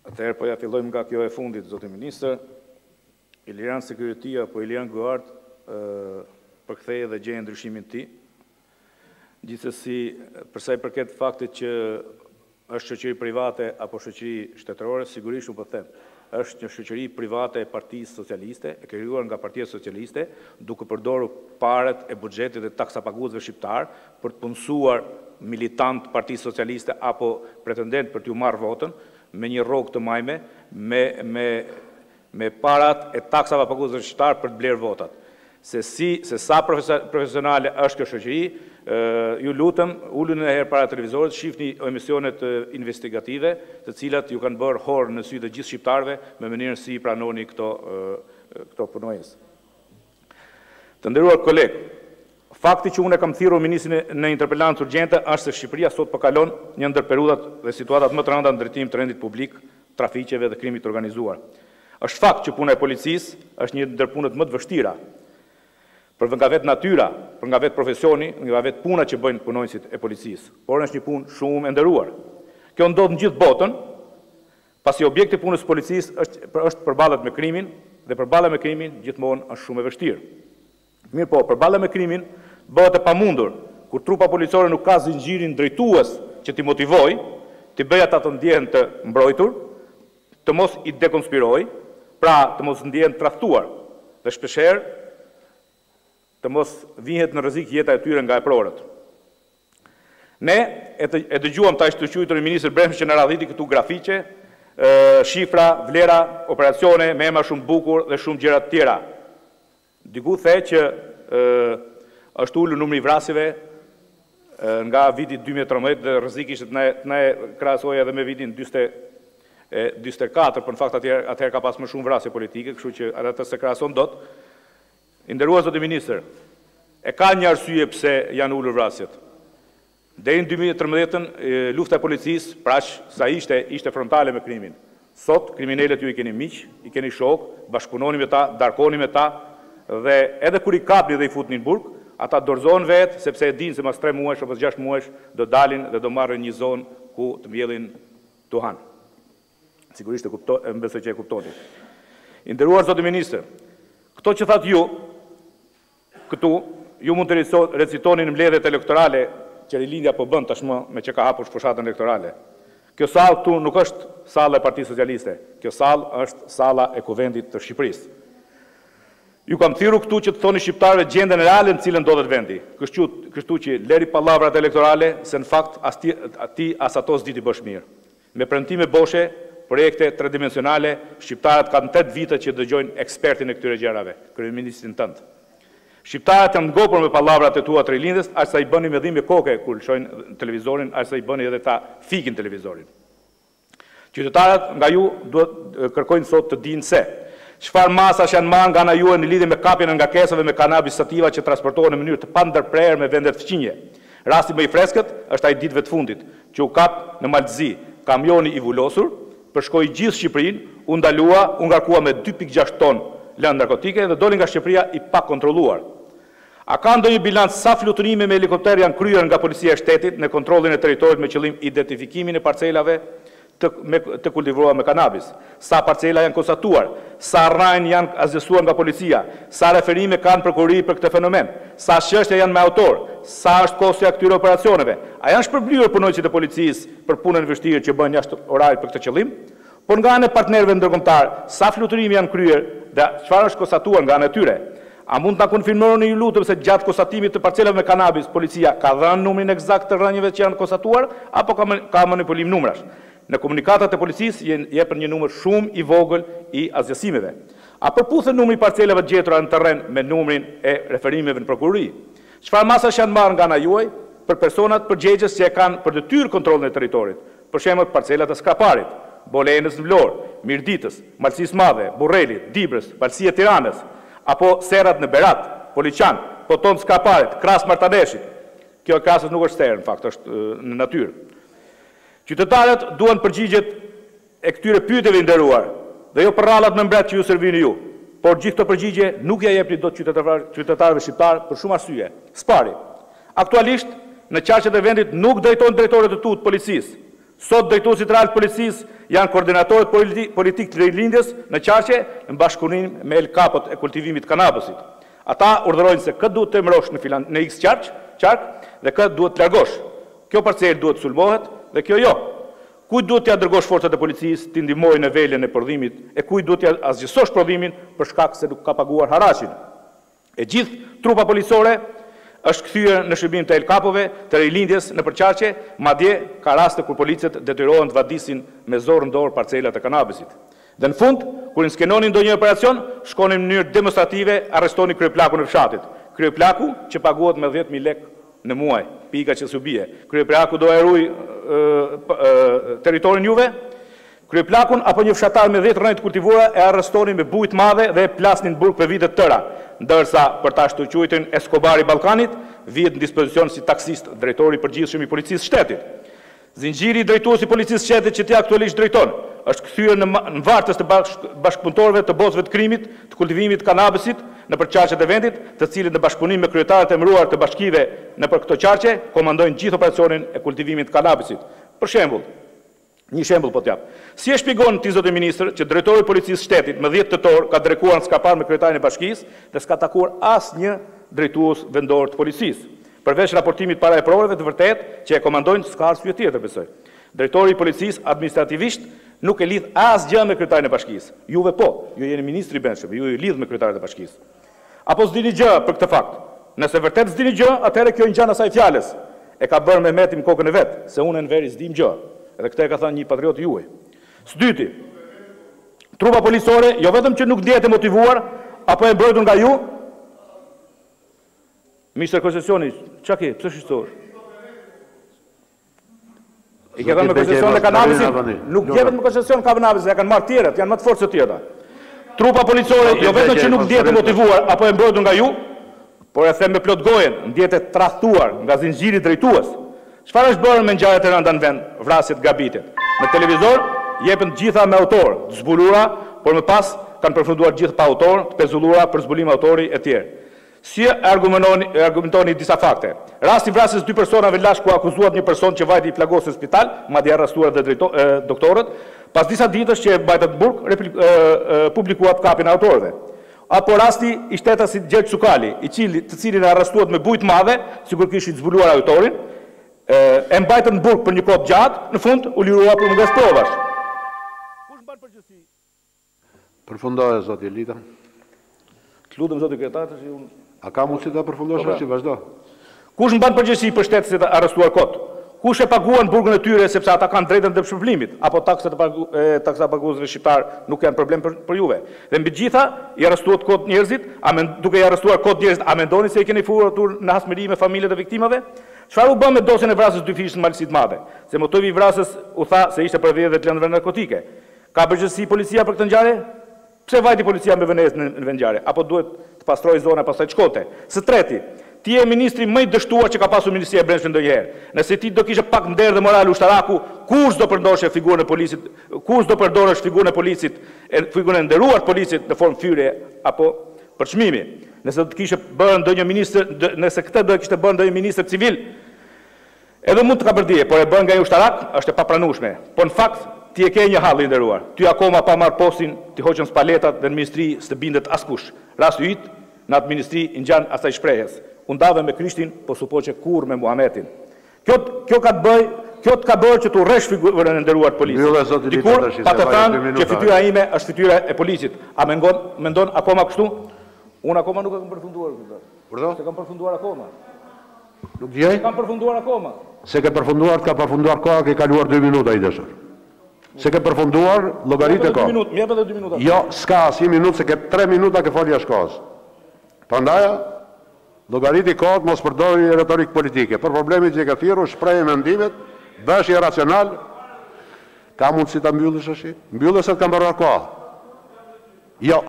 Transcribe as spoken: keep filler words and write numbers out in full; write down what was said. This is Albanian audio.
Atëherë po ja fillojmë nga kjo e fundit, zoti ministër. Iliran Security apo Iliran Guard përkthej dhe gjejë ndryshimin e tij. Gjithsesi, për sa i përket faktit që është shoqëri private apo shoqëri shtetërore, sigurisht u po them, është një shoqëri private e Partisë Socialiste, e krijuar nga Partia Socialiste, duke përdorur parat e buxhetit dhe taksapaguesve shqiptar për të punësuar militant Partisë Socialiste apo pretendent për t'ju marrë votën me një rrogë të majme, me me me parat e taksave paguesve shqiptar për të blerë votat. Se si se sa profesionale është kjo shoqëri, ju lutem, uluni një herë para televizorit, shihni emisionet investigative, të cilat ju kanë bërë horë në sy të gjithë shqiptarëve me mënyrën si i pranoni këto këto punonjës. Të nderuar kolegë, fakti që unë e kam thirrur ministrin në interpelancë urgjente është se Shqipëria sot po kalon një ndër periudhat dhe situatat më të rënda në drejtim të rendit publik, trafiqeve dhe krimit të organizuar. Është fakt që puna e policisë është një ndër punët më të vështira, për nga vetë natyra, për nga vetë profesioni, nga vetë puna që bëjnë punonjësit e policisë, por është një punë shumë e nderuar. Kjo ndodh në gjithë botën, pasi objekti i punës së policisë është është përballet me krimin dhe përballa me krimin gjithmonë është shumë e vështirë. Mirë po, përballa me krimin bëhet e pamundur kur trupa policore nuk ka zinxhirin drejtues që t'i motivojë, t'i bëjë ata të ndjehen të mbrojtur, të mos i dekonspirojë, pra të mos ndjehen tradhtuar dhe shpeshherë të mos vihet në rrezik jeta e tyre nga eprorët. Ne e, të, e dëgjuam ta ishte quajtur ministri Bremshi që na radhiti këtu grafiqe, e, shifra, vlera, operacione, me emra shumë bukur dhe shumë gjëra të tjera. Diku the që e, është ulur numri i vrasjeve e, nga viti dy mijë e tridhjetë dhe rrezik ishte të na të na krahasoja edhe me vitin dyqin e katër, por në fakt atëherë atëherë ka pas më shumë vrasje politike, kështu që atë se krahason dot. I nderuar zoti ministër, e ka një arsye pse janë ulur vrasjet. Deri në dy mijë e tridhjetën lufta e policisë, pra sa ishte ishte frontale me krimin. Sot kriminalët ju i keni miq, i keni shok, bashkëpunoni me ta, darkoni me ta dhe edhe kur i kapni dhe i futni në burg, ata dorëzohen vetë sepse e dinë se mas tre muajsh apo gjashtë muajsh do dalin dhe do marrin një zonë ku të mbjellin tuhan. Sigurisht e kuptoj, besoj që e kuptoni. I nderuar zoti ministër, këto që thatë ju këtu, ju mund të recitoni në mbledhjet elektorale që Rilindja po bën tashmë me që ka hapur fushatën elektorale. Kjo sallë këtu nuk është salla e Partisë Socialiste, kjo sallë është salla e Kuvendit të Shqipërisë. Ju kam thirrur këtu që të thoni shqiptarëve gjendën reale në cilën ndodhet vendi. Kështu, kështu që leri pallavrat elektorale, se në fakt as ti, ti as ato s'di ti bësh mirë. Me premtime boshe, projekte tridimensionale, shqiptarët kanë tetë vite që dëgjojnë ekspertin e këtyre gjërave, kryeministrin tënd. Shqiptarët janë ngopur me pallavrat e tua të Rilindjes, aq sa i bëni me dhimbje koke kur shohin televizorin, aq sa i bëni edhe ta fikin televizorin. Qytetarët nga ju duhet kërkojnë sot të dinë se çfarë masash janë marrë nga ana juaj në lidhje me kapjen e ngarkesave me kanabis sativa që transportohen në mënyrë të pandërprerë me vendet fqinje. Rasti më i freskët është ai ditëve të fundit, që u kap në Maltzi, kamioni i vulosur, përshkoi gjithë Shqipërinë, u ndalua, u ngarkua me dy pikë gjashtë ton lëndë narkotike dhe doli nga Shqipëria i pa kontrolluar. A ka ndonjë bilanc sa fluturime me helikopter janë kryer nga policia e shtetit në kontrollin e territorit me qëllim identifikimin e parcelave të, me, të kultivuara me kanabis? Sa parcela janë konstatuar? Sa rrajnë janë azhësuar nga policia? Sa referime kanë prokurori për këtë fenomen? Sa çështje janë me autor? Sa është kosti i këtyre operacioneve? A janë shpërblyer punonjësit e policisë për punën e vështirë që bëjnë jashtë orarit për këtë qëllim? Por nga ana e partnerëve ndërkombëtar, sa fluturime janë kryer dhe çfarë është konstatuar nga ana e tyre? A mund ta konfirmoni ju lutem se gjatë konstatimit të parcelave me kanabis, policia ka dhënë numrin eksakt të rënjeve që janë konstatuar apo ka, ka manipulim numrash? Në komunikatat e policisë jepen një numër shumë i vogël i azhësimeve. A përputhet numri i parcelave gjetura në terren me numrin e referimeve në prokurori? Çfarë masash janë marrë nga ana juaj për personat përgjegjës që e kanë për detyrë kontrollin e territorit? Për shembull, parcelat e Skaparit, Bolenës në Vlorë, Mirditës, Malësisë Madhe, Burrelit, Dibrës, Palësia e Tiranës, apo serrat në Berat, Poliçan, Poton Skaparit, Kras Martaneshit. Kjo krasës nuk është serë, në fakt, është në natyrë. Qytetarët duan përgjigjet e këtyre pyetjeve nderuar, dhe jo për rrallat me mbret që ju servini ju, por gjithë këto përgjigje nuk ja jepni dot qytetarëve shqiptar për shumë arsye. Spari, aktualisht në qarqet e vendit nuk drejtojnë drejtorët e tut policisë. Sot drejtuesit real të policisë janë koordinatorët politi politik të rilindjes në Qarqe në bashkëpunim me El Kapot e kultivimit të kanabisit. Ata urdhërojnë se këtë duhet të emërosh në, filan, në X qarq, qark dhe këtë duhet të largosh. Kjo parcel duhet të sulmohet dhe kjo jo. Kujt duhet t'ja dërgosh forcat e policisë të ndihmojnë në velen e prodhimit e kujt duhet t'ja asgjësosh prodhimin për shkak se nuk ka paguar haraqin. E gjithë trupa policore është kthyer në shërbim të El Kapove, të rilindjes në përqarqe, madje ka raste kur policët detyrohen të vadisin me zorë në dorë parcelat e kanabisit. Dhe në fund, kur në skenonin ndonjë operacion, shkonin në mënyrë demonstrative, arrestonin kryeplakun e fshatit. Kryeplaku që paguhet me dhjetë mijë lekë në muaj, pika që subie. Kryeplaku do e ruaj territorin juve, kryeplakun apo një fshatar me dhjetë rrënjë të kultivura e arrestonin me bujë të madhe dhe e plasnin në burg për vite të tëra, ndërsa për ta shtuquajtur Escobar i Ballkanit vihet në dispozicion si taksist drejtori i përgjithshëm i policisë shtetit. Zinxhiri i drejtuesi i policisë shtetit që ti aktualisht drejton është kthyer në, në vartës të bashk, bashkëpunëtorëve të botëve të krimit, të kultivimit të kanabisit në përqarqet e vendit, të cilët në bashkëpunim me kryetarët e emëruar të bashkive në për këto qarqe komandojnë gjithë operacionin e kultivimit të kanabisit. Për shembull, një shembull po t'jap. Si e shpjegon ti zotë ministër që drejtori i policisë shtetit më dhjetë tetor ka drekuar në skapar me kryetarin e bashkisë dhe s'ka takuar asnjë drejtues vendor të policisë? Përveç raportimit para e provave të vërtet që e komandojnë s'ka arsye tjetër besoj. Drejtori i policisë administrativisht nuk e lidh asgjë me kryetarin e bashkisë. Juve po, ju jeni ministri i brendshëm, ju i lidh me kryetarin e bashkisë. Apo s'dini gjë për këtë fakt? Nëse vërtet s'dini gjë, atëherë kjo ngjan asaj fjalës. E ka bërë Mehmeti në kokën e vet, se unë në veri s'dim gjë. Edhe këtë e ka thënë një patriot juaj. S'dyti, trupa policore jo vetëm që nuk ndihet e motivuar apo e mbrojtur nga ju. Mister Koncesioni, çka ke? Pse shqetësohesh? I ke dhënë me koncesion e kanabisit? Nuk jepet me koncesion kanabisit, ja kanë marrë tjerët, janë më të fortë se tjera. Trupa policore jo vetëm që nuk ndihet e motivuar apo e mbrojtur nga ju, por e them me plot gojen, ndihet e tradhtuar nga zinxhiri drejtues. Çfarë është bërë me ngjarjet e rënda në vend, vrasjet, gabitet? Në televizor jepen gjitha me autor, të zbulura, por më pas kanë përfunduar gjithë pa autor, të pezullura për zbulim autori e tjerë. Si argumentoni, argumentoni disa fakte. Rasti vrasjes dy personave lash ku akuzuat një person që vajti i plagosur në spital, madje arrestuar dhe drejto, e, doktorët, pas disa ditësh që e mbajtët në burg, replik, e, e, publikuat kapin e autorëve. Apo rasti i shtetasit Gjergj Cukali, i cili, të cilin e arrestuat me bujë të madhe, sikur kishin zbuluar autorin, e, e mbajtën në burg për një kohë gjatë, në fund u lirua për mungesë provash. Kush mban përgjegjësi? Përfundoje zoti Elita. Të lutem zoti kryetar, tash unë A ka mundësi ta përfundosh që vazhdo? Kush mban përgjegjësi për shtetësit e arrestuar kot? Kush e paguan burgun e tyre sepse ata kanë drejtën të shpërblimit, apo taksat e pagu, taksa paguesve shqiptar nuk janë problem për, për juve? Dhe mbi gjitha, i arrestuat kot njerëzit, a men, duke i arrestuar kot njerëzit, a mendoni se i keni furtur në hasmëri me familjet e viktimave? Çfarë u bë me dosjen e vrasjes dy fish në Malësi të Madhe? Se motivi i vrasjes u tha se ishte për vjedhje të lëndëve narkotike. Ka përgjegjësi policia për këtë ngjarje? Pse vajti policia me vënezë në vendngjarje? Apo duhet të pastroj zona pastaj të shkote? Së treti, ti je ministri më i dështuar që ka pasur Ministria e Brendshme ndonjëherë. Nëse ti do kishe pak nder dhe moral ushtaraku, kush do përdorëshe figurën e polisit, kush do përdorësh figurën e polisit, figurën e nderuar të polisit në formë fyre apo për çmimi? Nëse do të kishe bërë ndonjë ministër, nëse këtë do të kishte bërë ndonjë ministër civil, edhe mund të ka përdije, por e bën nga një ushtarak, është e papranueshme. Po në fakt ti e ke një hall i nderuar. Ty akoma pa marr postin, ti hoqën spaletat dhe në ministri s'të bindet askush. Rasti yt në atë ministri i ngjan asaj shprehjes. U ndave me Krishtin, po supoqe kur me Muhamedin. Kjo kjo ka të bëj, kjo të ka bërë që tu rresh figurën e nderuar të policisë. Dikur pa të thënë që fytyra ime është fytyra e polisit. A mendon mendon akoma kështu? Unë akoma nuk e kam përfunduar këtë. Pardon? Se kam përfunduar akoma. Nuk djej? Kam përfunduar akoma. Se ke përfunduar, ka përfunduar koha, ke kaluar dy minuta i dëshër. Se ke përfunduar, llogaritë e kohë. Më jep edhe dy minuta. Jo, s'ka asnjë minutë, se ke tre minuta ke folja shkollës. Prandaj, llogaritë e kohët mos përdori retorik politike. Për problemin që ke thirrur, shprehje mendimet, bësh racional. Ka mundësi ta mbyllësh ashi? Mbyllë se të kam mbaruar koha. Jo,